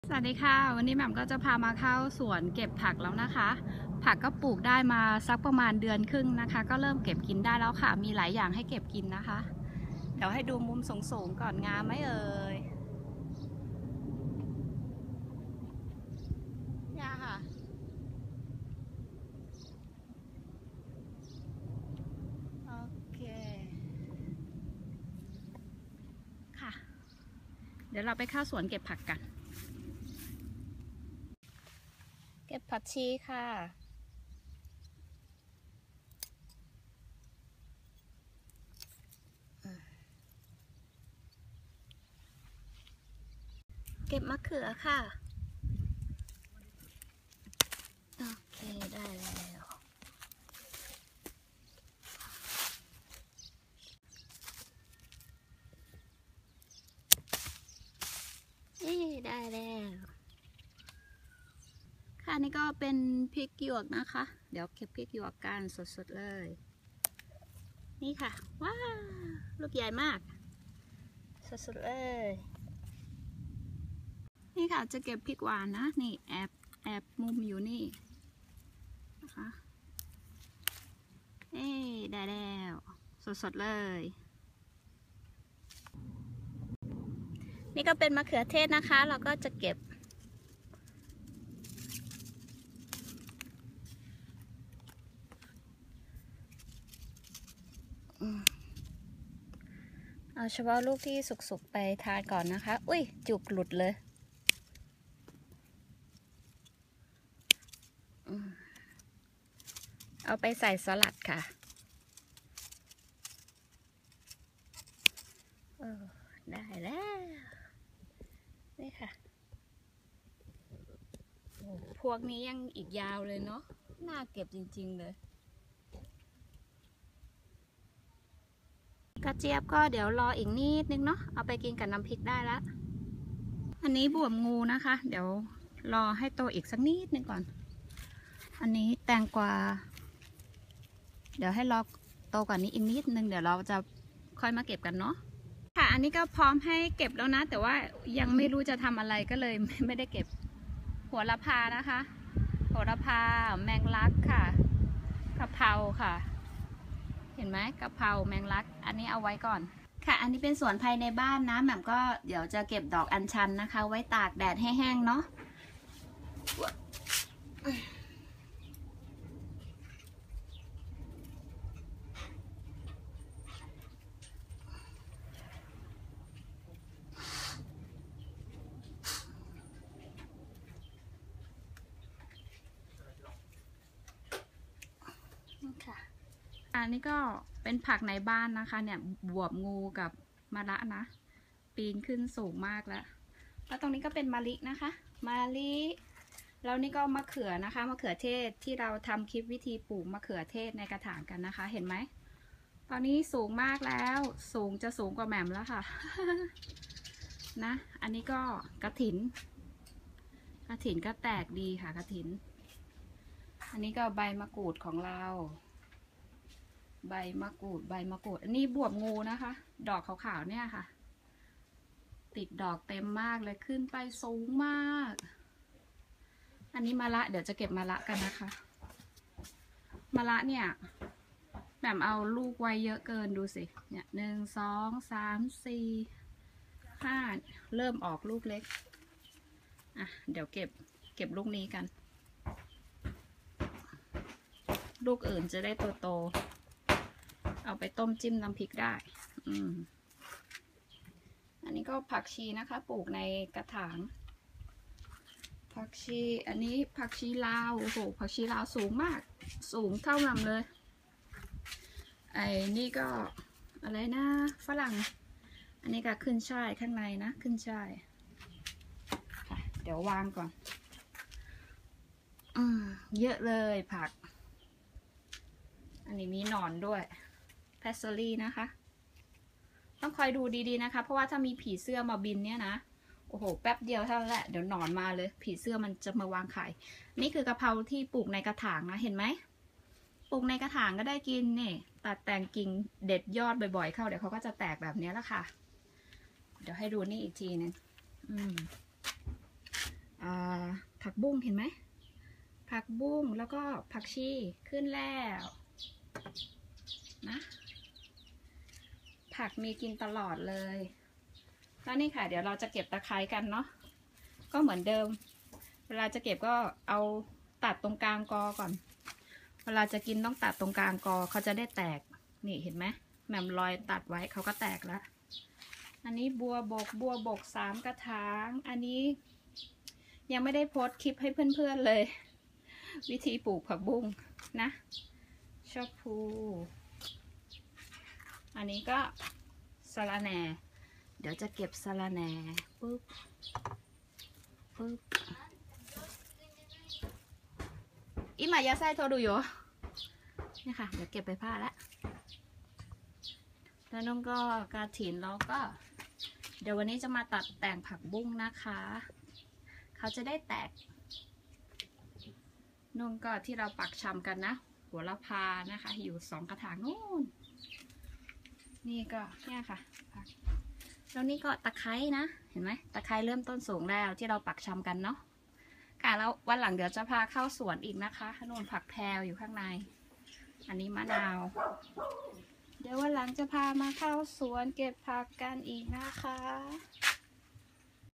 สวัสดีค่ะวันนี้แหม่มก็จะพามาเข้าสวนเก็บผักแล้วนะคะ ผักก็ปลูกได้มาสักประมาณเดือนครึ่งนะคะ ก็เริ่มเก็บกินได้แล้วค่ะมีหลายอย่างให้เก็บกินนะคะ เดี๋ยวให้ดูมุมสูงๆก่อนงามไหมเอ่ยเนี่ยค่ะโอเคค่ะเดี๋ยวเราไปเข้าสวนเก็บผักกันเก็บผักชีค่ะเก็บมะเขือค่ะโอเคได้แล้วได้แล้วค่ะนี่ก็เป็นพริกหยวกนะคะเดี๋ยวเก็บพริกหยวกกันสดๆเลยนี่ค่ะว้าวลูกใหญ่มากสดๆเลยนี่ค่ะจะเก็บพริกหวานนะนี่แอบมุมอยู่นี่นะคะได้แล้วสดๆเลยนี่ก็เป็นมะเขือเทศนะคะเราก็จะเก็บเอาเฉพาะลูกที่สุกๆไปทานก่อนนะคะอุ้ยจุกหลุดเลยเอาไปใส่สลัดค่ะได้แล้วนี่ค่ะพวกนี้ยังอีกยาวเลยเนาะน่าเก็บจริงๆเลยกระเจี๊ยบก็เดี๋ยวรออีกนิดนึงเนาะเอาไปกินกับน้ำพริกได้แล้วอันนี้บวบงูนะคะเดี๋ยวรอให้โตอีกสักนิดนึงก่อนอันนี้แตงกวาเดี๋ยวให้รอโตกว่านี้อีกนิดนึงเดี๋ยวเราจะค่อยมาเก็บกันเนาะค่ะอันนี้ก็พร้อมให้เก็บแล้วนะแต่ว่ายังไม่รู้จะทำอะไรก็เลยไม่ได้เก็บโหระพานะคะโหระพาแมงลักค่ะกะเพราค่ะเห็นไหมกะเพราแมงลักอันนี้เอาไว้ก่อนค่ะอันนี้เป็นสวนภายในบ้านนะแหม่มก็เดี๋ยวจะเก็บดอกอัญชันนะคะไว้ตากแดดให้แห้งเนาะค่ะอันนี้ก็เป็นผักในบ้านนะคะเนี่ยบวบงูกับมะระนะปีนขึ้นสูงมากแล้วตรงนี้ก็เป็นมะลินะคะมะลิแล้วนี่ก็มะเขือนะคะมะเขือเทศที่เราทำคลิปวิธีปลูกมะเขือเทศในกระถางกันนะคะเห็นไหมตอนนี้สูงมากแล้วสูงจะสูงกว่าแหม่มแล้วค่ะ นะอันนี้ก็กระถินก็แตกดีค่ะกระถินอันนี้ก็ใบมะกรูดของเราใบมะกรูดอันนี้บวบงูนะคะ ดอกขาวๆเนี่ยค่ะติดดอกเต็มมากเลยขึ้นไปสูงมากอันนี้มะระเดี๋ยวจะเก็บมะระกันนะคะมะระเนี่ยแบบเอาลูกไว้เยอะเกินดูสิเนี่ย1 2 3 4 5เริ่มออกลูกเล็กอ่ะเดี๋ยวเก็บลูกนี้กันลูกอื่นจะได้โตๆเอาไปต้มจิ้มน้ำพริกได้อันนี้ก็ผักชีนะคะปลูกในกระถางผักชีอันนี้ผักชีลาวโอ้โหผักชีลาวสูงมากสูงเท่าลำเลยไอ้นี่ก็อะไรนะฝรั่งอันนี้ก็ขึ้นช่ายข้างในนะขึ้นช่ายค่ะเดี๋ยววางก่อนเยอะเลยผักอันนี้มีหนอนด้วยแพสเซอรี่นะคะต้องคอยดูดีๆนะคะเพราะว่าถ้ามีผีเสื้อมาบินเนี่ยนะโอ้โหแป๊บเดียวเท่านั้นแหละเดี๋ยวหนอนมาเลยผีเสื้อมันจะมาวางไข่นี่คือกะเพราที่ปลูกในกระถางนะเห็นไหมปลูกในกระถางก็ได้กินนี่ตัดแต่งกิ่งเด็ดยอดบ่อยๆเข้าเดี๋ยวเขาก็จะแตกแบบนี้แล้วค่ะเดี๋ยวให้ดูนี่อีกทีนึงผักบุ้งเห็นไหมผักบุ้งแล้วก็ผักชีขึ้นแล้วนะผักมีกินตลอดเลยแล้วนี่ค่ะเดี๋ยวเราจะเก็บตะไคร้กันเนาะก็เหมือนเดิมเวลาจะเก็บก็เอาตัดตรงกลางกอก่อนเวลาจะกินต้องตัดตรงกลางกอเขาจะได้แตกนี่เห็นไหมแหม่มรอยตัดไว้เขาก็แตกแล้วอันนี้บัวบก3 กระถางอันนี้ยังไม่ได้โพสต์คลิปให้เพื่อนๆเลยวิธีปลูกผักบุ้งนะชอบพูอันนี้ก็สะระแหน่เดี๋ยวจะเก็บสะระแหน่ปึ๊บอีหมายาไส้โทรดูอยู่นี่ค่ะเดี๋ยวเก็บไปผ้าแล้วแล้วน้องก็กระถินแล้วก็เดี๋ยววันนี้จะมาตัดแต่งผักบุ้งนะคะเขาจะได้แตกนุ่นก็ที่เราปักชำกันนะหัวละพานะคะอยู่2 กระถางนู่นนี่ก็เนี่ยค่ะแล้วนี่ก็ตะไคร้นะเห็นไหมตะไคร้เริ่มต้นสูงแล้วที่เราปักชำกันเนาะค่ะแล้ววันหลังเดี๋ยวจะพาเข้าสวนอีกนะคะนู่นผักแพรวอยู่ข้างในอันนี้มะนาวเดี๋ยววันหลังจะพามาเข้าสวนเก็บผักกันอีกนะคะ